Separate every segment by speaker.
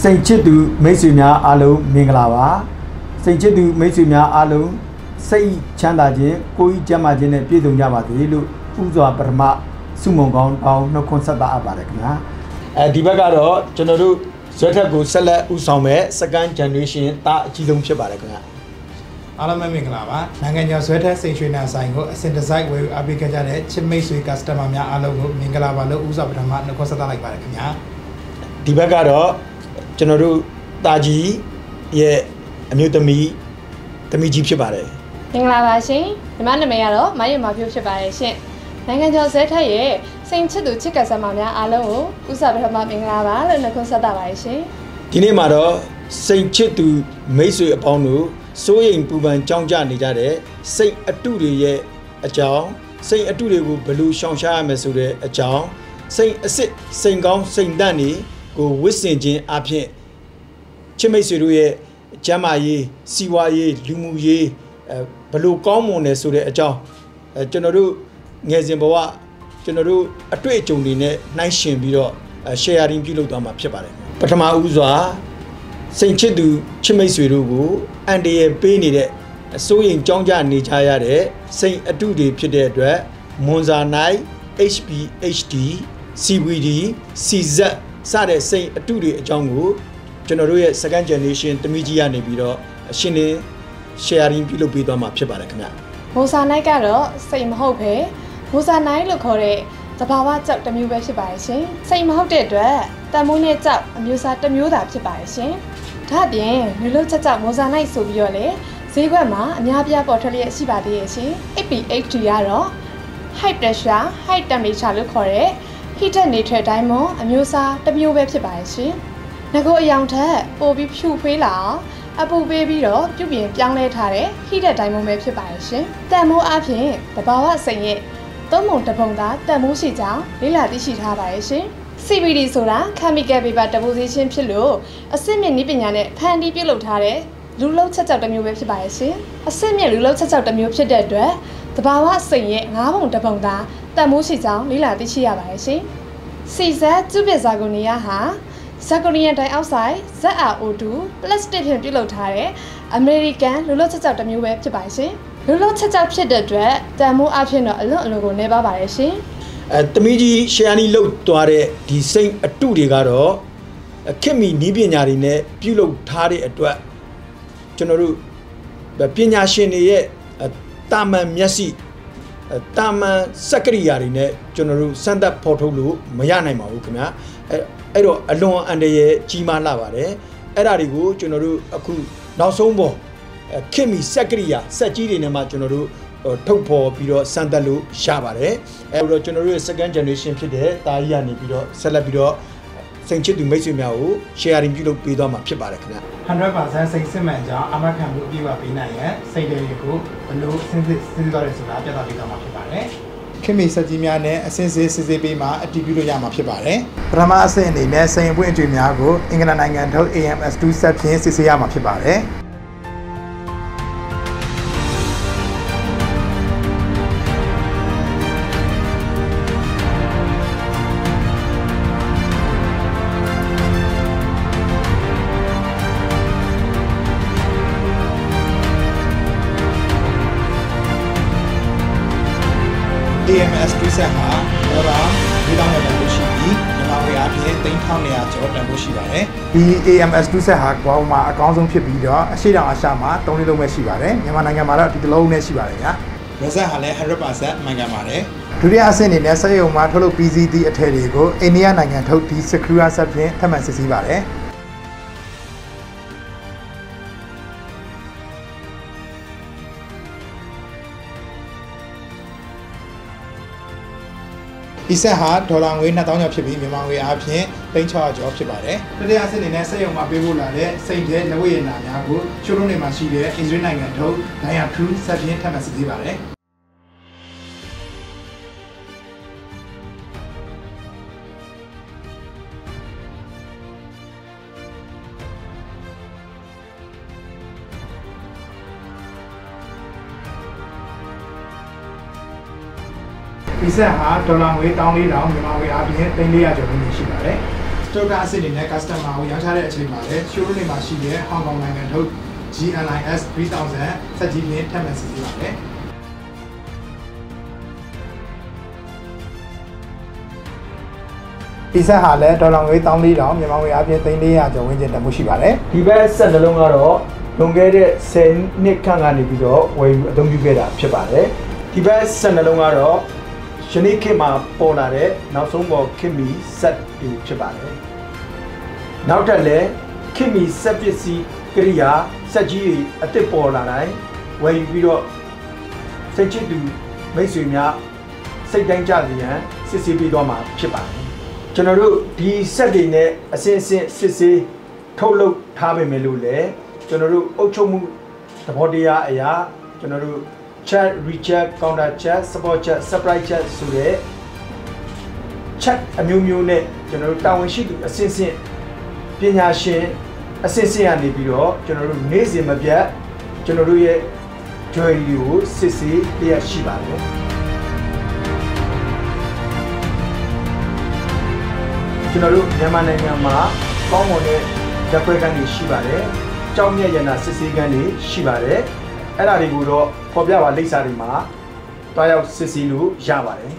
Speaker 1: စိတ်ချစ်သူမိတ်ဆွေများအားလုံးမင်္ဂလာပါစိတ်ချစ်သူမိတ်ဆွေများအားလုံးစိတ်ချမ်းသာခြင်းကိုယ်ကြီးကျန်းမာခြင်းနဲ့ပြည့်စုံကြပါစေလို့ဥစွာပထမဆုမွန်ကောင်းတောင်းနှုတ်ခွန်းဆက်တာအပ်ပါတယ်ခင်ဗျာဒီဘက်ကတော့ကျွန်တော်တို့ဇွဲထက်ကိုဆက်လက်ဥဆောင်မဲ့ second generation တာအကြီးဆုံးဖြစ်ပါတယ်ခင်ဗျာ
Speaker 2: အားလုံးမင်္ဂလာပါနိုင်ငံကျော်ဇွဲထက်စိန်ရွှေနာဆိုင်ကိုအစင်ဒီဇိုင်းဝယ်အပေးခဲ့ကြတဲ့ချစ်မိတ်ဆွေ customer များအားလုံးကိုမင်္ဂလာပါလို့ဥစွာပထမနှုတ်ခွန်းဆက်လိုက်ပါတယ်ခင်ဗျာ
Speaker 1: ဒီဘက်ကတော့ကျွန်တော်တို့တာကြီးရဲ့အမျိုးသမီးကြီးဖြစ်ပါတယ်
Speaker 3: မင်္ဂလာပါရှင်ညီမနာမည်ကတော့မယုံမဖြိုးဖြစ်ပါတယ်ရှင်နိုင်ငံကျော်ဇွဲထက်ရဲ့စိန်ချစ်သူချစ်ကဆာမများအားလုံးကိုဥစွာပထမမင်္ဂလာပါလို့နှုတ်ခွန်းဆက်တာပါတယ်ရှင်
Speaker 1: ဒီနေ့မှာတော့စိန်ချစ်သူမိတ်ဆွေအပေါင်းတို့စိုးရိမ်ပူပန်ကြောင်းကြနေကြတဲ့စိတ်အတုတွေရဲ့အကြောင်းစိတ်အတုတွေကိုဘယ်လိုရှောင်ရှားရမလဲဆိုတဲ့အကြောင်းစိတ်အစစ်စိတ်ကောင်းစိတ်တန့်တွေကိုဝစ်စင်ခြင်းအဖြစ်ချစ်မိတ်ဆွေတို့ရဲ့ကျမ်းမာရေးစီဝါရေးလူမှုရေးဘယ်လိုကောင်းမွန်လဲဆိုတဲ့အကြောင်းကျွန်တော်တို့ငယ်စဉ်ဘဝကျွန်တော်တို့အတွေ့အကြုံတွေနဲ့နှိုင်းယှဉ်ပြီးတော့ sharing ပြုလုပ်သွားမှာဖြစ်ပါတယ်ပထမဦးစွာစိန်ချစ်သူချစ်မိတ်ဆွေတို့ကိုအန်တရယ်ပေးနေတဲ့အစိုးရင်ကြောင်းကြနေကြရတဲ့စိန်အတုတွေဖြစ်တဲ့အတွက်မွန်စာနိုင် HPHD CVD CZ စတဲ့စိန်အတုတွေအကြောင်းကိုကျွန်တော်တို့ရဲ့ second generation တမိကြီးကနေပြီးတော့အရှင်းလင်း sharing ပြုလုပ်ပေးသွားမှာဖြစ်ပါတယ်ခင်ဗျ
Speaker 3: မွန်စာနိုင်ကတော့စိတ်မဟုတ်ပဲမွန်စာနိုင်လို့ခေါ်တဲ့သဘာဝကြောက်တစ်မျိုးပဲဖြစ်ပါတယ်ရှင်စိတ်မဟုတ်တဲ့အတွက်တန်မိုးနဲ့ကြောက်အမျိုးအစားတစ်မျိုးသာဖြစ်ပါတယ်ရှင်ဒါ့အပြင်လူလုံးချက်ကြောက်မွန်စာနိုင်ဆိုပြီးတော့လေဈေးကွက်မှာအများပြားပေါ်ထွက်လျက်ရှိပါသေးရဲ့ရှင် HPHD ကတော့ high pressure high temperature လို့ခေါ်တဲ့ heated neutral diamond အမျိုးအစားတစ်မျိုးပဲဖြစ်ပါတယ်ရှင်ငါကိုအယောင်ထက်ပိုပြီးဖြူဖွေးလာအောင်အပူပေးပြီးတော့ပြုပြင်ပြောင်းလဲထားတဲ့ heated diamond ပဲဖြစ်ပါတယ်ရှင်တန်မိုးအပြင်တဘာဝစိန်ရဲ့သုံးပုံတစ်ပုံသာတန်မိုးရှိကြောင်းလေ့လာသိရှိထားပါတယ်ရှင် CBD ဆိုတာ chemical vapor deposition ဖြစ်လို့အစစ်မြစ်နည်းပညာနဲ့ဖန်တီးပြုလုပ်ထားတဲ့လူလုံးချက်ကြောက်တစ်မျိုးပဲဖြစ်ပါရဲ့ရှင်အစစ်မြစ်လူလုံးချက်ကြောက်တစ်မျိုးဖြစ်တဲ့အတွက်တဘာဝစိန်ရဲ့၅ပုံတစ်ပုံသာတန်မိုးရှိကြောင်းလေ့လာသိရှိရပါတယ်ရှင် CZ ကျုပ်ပြဇာဂိုနီယာဟာဇာဂိုနီယန်ဒိုင်အောက်ဆိုက် ZrO2 ပလတ်စတစ်ဖြင့်ပြုလုပ်ထားတဲ့အမေရိကန်လူလုံးချက်ကြောက်တစ်မျိုးပဲဖြစ်ပါရှင်လူလုံးချက်ကြောက်ဖြစ်တဲ့အတွက်တန်မိုးအဖြစ်တော့အလွန်အလွန်ကိုနေပါပါတယ်ရှင်
Speaker 1: တမီးကြီးရှယ်ယာနီလှုပ်သွားတဲ့ဒီစိတ်အတုတွေကတော့ခင်မီနီးပညာတွေနဲ့ပြုလုပ်ထားတဲ့အတွက်ကျွန်တော်တို့ပညာရှင်တွေရဲ့တာမန်မျက်စိတာမန်စက်ကရိယာတွေနဲ့ကျွန်တော်တို့စမ်းသပ်ဖော်ထုတ်လို့မရနိုင်ပါဘူးခင်ဗျာအဲ့တော့အလွန်အန္တရာယ်ကြီးမားလာပါတယ်အဲ့ဒါတွေကိုကျွန်တော်တို့အခုနောက်ဆုံးပေါ်ခင်မီစက်ကရိယာစက်ကြီးတွေနဲ့မှကျွန်တော်တို့ထုတ်ဖော်ပြီးတော့စမ်းသပ်လို့ရပါတယ်အဲ့တော့ကျွန်တော်တို့ရဲ့ second generation ဖြစ်တဲ့တာကြီးကနေပြီးတော့ဆက်လက်ပြီးတော့စိန်ချစ်သူမိတ်ဆွေများကို sharing ပြုလုပ်ပေးသွားမှာဖြစ်ပါတယ်ခင်ဗျ
Speaker 2: 100%စိတ်စစ်မှန်ကြောင်းအမခံမှုအပြည့်အဝပေးနိုင်ရန်စိတ်တွေကိုဘလို့စဉ်းစားရဆိုတာပြသပေးသွားမှာဖြစ်ပါတယ်ခင်မီစက်ကြီးများနဲ့အစင်းစစ်စစ်ပေးမှာအတည်ပြုလို့ရမှာဖြစ်ပါတယ်ပထမအဆင့်အနေနဲ့စိန်ပွင့်အတွေ့များကိုအင်္ဂလန်နိုင်ငံထုတ် AMS2 ဆက်ဖြင့်စစ်ဆေးရမှာဖြစ်ပါတယ်AMS 2ဆက်ဟာဒေါ်လာ4000နဲ့တန်ဖိုးရှိပြီးမြန်မာငွေအားဖြင့်3900ကျော်တန်ဖိုးရှိပါတယ်။ဒီ AMS 2ဆက်ဟာကမ္ဘာမှာအကောင်းဆုံးဖြစ်ပြီးတော့အရှေ့တောင်အာရှမှာ3လုံးပဲရှိပါတယ်။မြန်မာနိုင်ငံမှာတော့ဒီတစ်လုံးနဲ့ရှိပါတယ်ဗျာ။ရက်ဆက်ဟာလည်း 100% မှန်ကန်ပါတယ်။ဒုတိယအဆင့်အနေနဲ့စက်ရုံမှာထုတ်လုပ်ပြီးစီးသည့်အထည်တွေကိုအိန္ဒိယနိုင်ငံထုတ်ဒီ Secura ဆက်ဖြင့်ထပ်မံစစ်ဆေးပါတယ်။ဒီဆက်ဟာဒေါ်လာငွေ2000ကျော်ဖြစ်ပြီးမြန်မာငွေအားဖြင့်3600ကျော်ဖြစ်ပါတယ်။တတိယအဆင့်အနေနဲ့စက်ရုံမှာပေးပို့လာတဲ့စိတ်တဲ့လက်ဝတ်ရည်နာများကိုချိုးလုံးတွေမှာရှိတဲ့အစ္စရေးနိုင်ငံထုတ် Dia True ဆက်ဖြင့်ထပ်မံစစ်ဆေးပါတယ်။ဒီဆက်ဟာဒေါ်လာငွေ1400မြန်မာငွေအားဖြင့်3400ကျော်ရှိပါတယ် total အဆင့်တွေနဲ့ customer ကိုရောင်းချတဲ့အချိန်မှာလည်း showroom တွေမှာရှိတဲ့ Hong Kong နိုင်ငံထုတ် GLIS 3000စက်ကြီးလင်းထပ်မံစစ်ဆေးပါတယ်ဒီဆက်ဟာလည်းဒေါ်လာငွေ$34,000မြန်မာငွေအပြင်$300ကျော်ဝန်းကျင်တန်ဖိုးရှိပါတယ်
Speaker 1: ဒီဘက်ဆက်နှလုံးကတော့လွန်ခဲ့တဲ့10နှစ်ခန့်ကနေပြီးတော့ဝယ်ယူအသုံးပြုခဲ့တာဖြစ်ပါတယ်ဒီဘက်ဆက်နှလုံးကတော့ယနေ့ခေတ်မှာပေါ်လာတဲ့နောက်ဆုံးပေါ်ခင်မီဆက်တွေဖြစ်ပါတယ်နောက်ထပ်လည်းခင်မီဆက်ပစ္စည်းကိရိယာဆက်ကြီးတွေအသစ်ပေါ်လာတိုင်းဝယ်ယူပြီးတော့စိတ်ချတူမိတ်ဆွေများစိတ်တိုင်းကြစီရန်စစ်ဆေးပေးသွားမှာဖြစ်ပါတယ်ကျွန်တော်တို့ဒီဆက်တွေနဲ့အစင်းစင်းစစ်ဆေးထုတ်လုပ်ထားပေမဲ့လို့လည်းကျွန်တော်တို့အုပ်ချုပ်မှုသဘောတရားအရာကျွန်တော်တို့ chat recheck counter chat support chat surprise chat ဆိုတဲ့ chat အမျိုးမျိုးနဲ့ကျွန်တော်တို့တာဝန်ရှိသူအစင်းစင်းပညာရှင်အစင်းစင်းကနေပြီးတော့ကျွန်တော်တို့နေ့စဉ်မပြတ်ကျွန်တော်တို့ရဲ့ jewelry ကိုစစ်ဆေးလျက်ရှိပါတယ်ကျွန်တော်တို့မြန်မာနိုင်ငံမှာကောင်းမွန်တဲ့ဓာတ်ခွဲခန်းတွေရှိပါတယ်။ကြောင်းမြတ်ရနာစစ်ဆေးခန်းတွေရှိပါတယ်။အဲ့ဒါတွေကိုတော့ဖော်ပြပါလိပ်စာတွေမှာတွားရောက်စစ်ဆေးလို့ရပါတယ်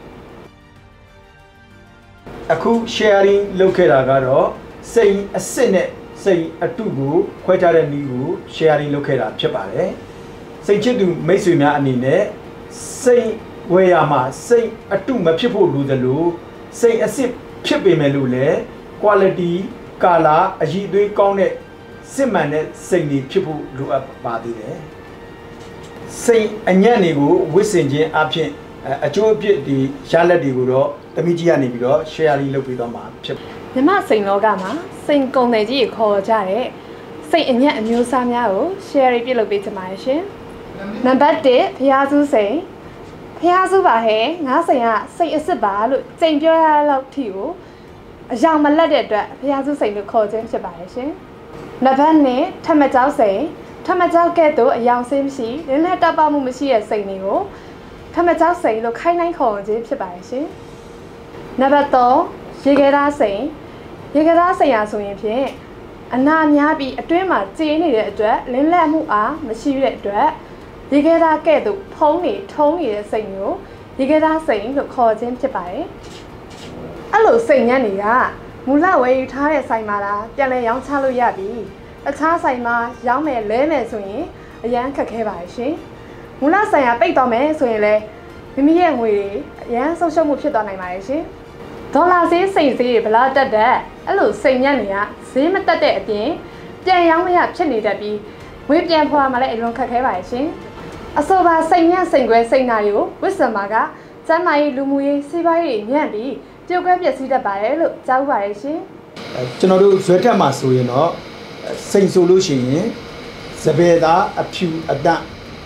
Speaker 1: ။အခု sharing လုပ်ခဲ့တာကတော့စိန်အစစ်နဲ့စိန်အတုကိုခွဲခြားတဲ့နည်းကို sharing လုပ်ခဲ့တာဖြစ်ပါတယ်။စိန်ချစ်သူမိတ်ဆွေများအနေနဲ့စိန်ဝယ်ရမှာစိန်အတုမဖြစ်ဖို့လိုသလိုစိန်အစစ်ဖြစ်ပေမဲ့လို့လည်း quality ကာလာအရည်အသွေးကောင်းတဲ့စစ်မှန်တဲ့စိတ်တွေဖြစ်ဖို့လိုအပ်ပါသေးတယ်စိတ်အညံ့တွေကိုဝစ်စင်ခြင်းအဖြစ်အကျိုးအပြစ်ဒီရလက်တွေကိုတော့တမိကြီးကနေပြီးတော့ sharing လုပ်ပေးသွားမှာဖြစ်
Speaker 3: မြမစိန်လောကမှာစိန်ကုန်တယ်ကြီးခေါ်ကြတဲ့စိတ်အညံ့အမျိုးအစားများကို sharing ပြုလုပ်ပေးချင်ပါတယ်ရှင်နံပါတ်1ဖျားစုစိန်ဖျားစုပါဟဲ့ငါးစိန်ကစိတ်အစ်စ်ပါလို့ကြိမ်ပြောရလောက်ထိကိုအယောင်မလက်တဲ့အတွက်ဖျားစုစိန်လို့ခေါ်ခြင်းဖြစ်ပါတယ်ရှင်နံပါတ်2ထမကြောက်စိန်ထမကြောက်ကဲ့သို့အယောင်ဆေးမရှိလင်းလက်တောက်ပမှုမရှိတဲ့စိန်တွေကိုထမကြောက်စိန်လို့ခိုင်းနှိုင်းခေါ်ခြင်းဖြစ်ပါတယ်ရှင်နံပါတ်3ရေခဲသားစိန်ရေခဲသားစိန်ရဆိုရင်ဖြင့်အနာများပြီးအတွင်းမှာကြေးနေတဲ့အတွက်လင်းလက်မှုအားမရှိတဲ့အတွက်ရေခဲသားကဲ့သို့ဖုံးနေထုံးနေတဲ့စိန်ကိုရေခဲသားစိန်လို့ခေါ်ခြင်းဖြစ်ပါတယ်အဲ့လိုစိန်ညံ့တွေကမူလဝယ်ယူထားတဲ့ဆိုင်မှာလားပြန်လည်ရောင်းချလို့ရပြီအခြားဆိုင်မှာရောင်းမယ်လဲမယ်ဆိုရင်အရန်ခက်ခဲပါရှင်မူလဆိုင်ကပိတ်တော့မယ်ဆိုရင်လည်းမိမိရဲ့ငွေတွေအရန်ဆုံးရှုံးမှုဖြစ်သွားနိုင်ပါတယ်ရှင်ဒေါ်လာဈေးစိန်ဈေးဘလားတက်တဲ့အဲ့လိုစိန်ညံ့တွေကဈေးမတက်တဲ့အပြင်ပြန်ရောင်းမရဖြစ်နေတတ်ပြီးငွေပြန်ဖွာမှလည်းအလွန်ခက်ခဲပါတယ်ရှင်အဆိုပါစိန်ညံ့စိန်ခွဲစိန်နာတွေကိုဝစ်စင်မာကစမ်းမာရေးလူမှုရေးစီးပွားရေးညံ့ပြီးပြုတ်ခွဲပျက်စီးတတ်ပါတယ်လို့ကြားဥပါတယ်ရှင်
Speaker 1: ကျွန်တော်တို့ဇွဲတက်မှာဆိုရင်တော့စိန်ဆိုလို့ရှိရင်စပယ်သားအဖြူအတန့်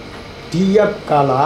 Speaker 1: DF ကာလာ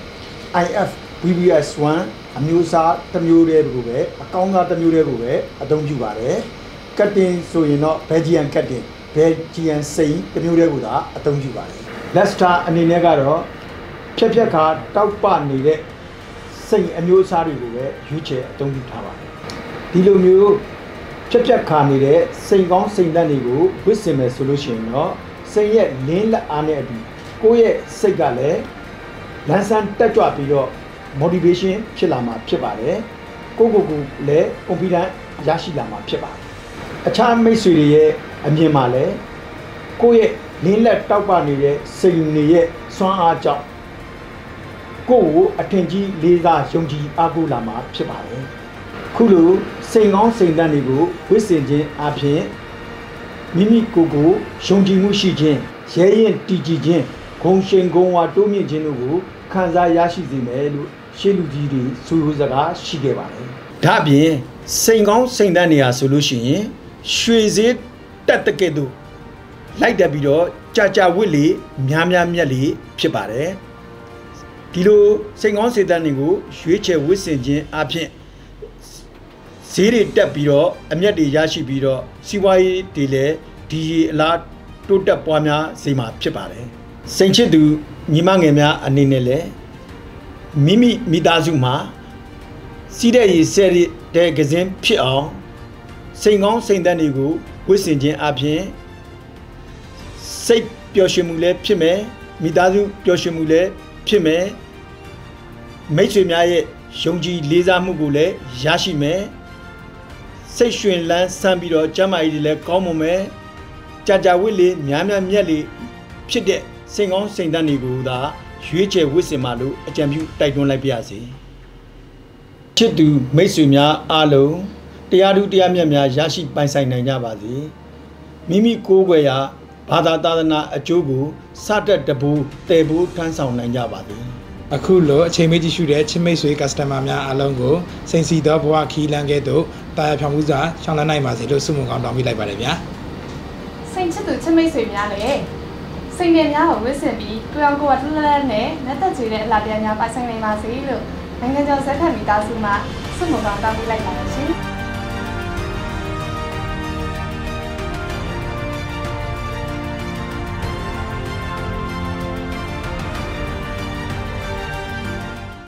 Speaker 1: IF BBS1 အမျိုးအစားတစ်မျိုးတည်းကိုပဲအကောင်းစားတစ်မျိုးတည်းကိုပဲအသုံးပြုပါတယ်ကတ်တင်ဆိုရင်တော့ Belgian ကတ်တင် Belgian စိန်တစ်မျိုးတည်းကိုသာအသုံးပြုပါတယ် Lester အနေနဲ့ကတော့ဖြက်ခါတောက်ပနေတဲ့စိန်အမျိုးအစားတွေကိုပဲရွေးချယ်အသုံးပြုထားပါတယ်ဒီလိုမျိုးဖြက်ခါနေတဲ့စိန်ကောင်းစိန်တတ်တွေကိုဝစ်စင်မယ်ဆိုလို့ရှိရင်တော့စိန်ရဲ့လင်းလက်အားနဲ့အတူကိုယ့်ရဲ့စိတ်ကလည်းလန်းဆန်းတက်ကြွပြီးတော့ motivation ဖြစ်လာမှာဖြစ်ပါတယ်ကိုလည်း confidence ရရှိလာမှာဖြစ်ပါတယ်အခြားမိတ်ဆွေတွေရဲ့အမြင်မှာလည်းကိုယ့်ရဲ့လင်းလက်တောက်ပနေတဲ့စိန်တွေရဲ့စွမ်းအားကြောင့်ကိုယ့်ကိုအထင်ကြီးလေးစားယုံကြည်အားကိုးလာမှာဖြစ်ပါတယ်ခုလိုစိန်ကောင်းစိန်တတ်တွေကိုဝစ်စင်ခြင်းအပြင်မိမိကိုယ်ကိုယုံကြည်မှုရှိခြင်းရဲရင်တည်ကြည်ခြင်းဂုဏ်ရှင်ဂုဏ်ဝါတိုးမြင့်ခြင်းတို့ကိုခံစားရရှိစေမယ်လို့ရှေးလူကြီးတွေဆိုလိုစကားရှိခဲ့ပါတယ်ဒါအပြင်စိန်ကောင်းစိန်တတ်နေရဆိုလို့ရှိရင်ရွှေစည်းတက်တကဲ့သို့လိုက်တက်ပြီးတော့ကြာဝစ်လေများမြတ်လေဖြစ်ပါတယ်ဒီလိုစိန်ကောင်းစိန်တတ်တွေကိုရွေးချယ်ဝစ်စင်ခြင်းအပြင်ဈေးတွေတက်ပြီးတော့အမျက်တွေရရှိပြီးတော့စီးပွားရေးတွေလည်းဒီအလားတိုးတက်ပွားများစေမှာဖြစ်ပါတယ်စိန်ချစ်သူညီမငယ်များအနေနဲ့လည်းမိသားစုမှာစီးတဲ့ရေဆဲတဲ့ကစင်းဖြစ်အောင်စိန်ကောင်းစိန်သက်တွေကိုဝစ်စင်ခြင်းအပြင်စိတ်ပျော်ရွှင်မှုလည်းဖြစ်မယ်မိသားစုပျော်ရွှင်မှုလည်းဖြစ်မယ်မိတ်ဆွေများရဲ့ယုံကြည်လေးစားမှုကိုလည်းရရှိမယ်စိတ်ရွှင်လန်းဆန်းပြီးတော့ကျမ်းမာရေးတွေလည်းကောင်းမွန်မယ်ကြာဝစ်လေးများမြတ်လေးဖြစ်တဲ့စိန်ကောင်းစိန်သက်တွေကိုသာရွေးချယ်ဝစ်စင်ပါလို့အကြံပြုတိုက်တွန်းလိုက်ပါရစေချစ်သူမိတ်ဆွေများအားလုံးတရားသူတရားမြတ်များရရှိပိုင်ဆိုင်နိုင်ကြပါစေမိမိကိုယ်ွယ်ရာဘာသာသာသနာအကျိုးကိုစတက်တဘူတည်ဖို့ထမ်းဆောင်နိုင်ကြပါစေ
Speaker 2: အခုလိုအချိန်မေးကြည့်ရှုတဲ့ချစ်မိတ်ဆွေ customer များအားလုံးကိုစိန်စီသောဘဝခီးလန်းခဲ့သို့တာယာဖြောင်မှုစွာရှောင်လန်းနိုင်ပါစေလို့ဆုမွန်ကောင်းတောင်းပေးလိုက်ပါတယ်ဗျာ
Speaker 3: စိန်ချစ်သူချစ်မိတ်ဆွေများလည်းစိန်ငယ်များကိုဝစ်စင်ပြီးကိုယ်ကိုယ်ကလှလှနဲ့လက်သက်ချွေတဲ့အလားတရားများပိုင်ဆိုင်နိုင်ပါစေလို့နိုင်ငံကျော်ဆက်ထက်မိသားစုမှဆုမွန်ကောင်းတောင်းပေးလိုက်ပါတယ်ရှင်